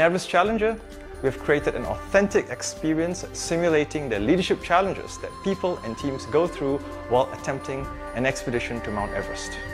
Everest Challenger, we've created an authentic experience simulating the leadership challenges that people and teams go through while attempting an expedition to Mount Everest.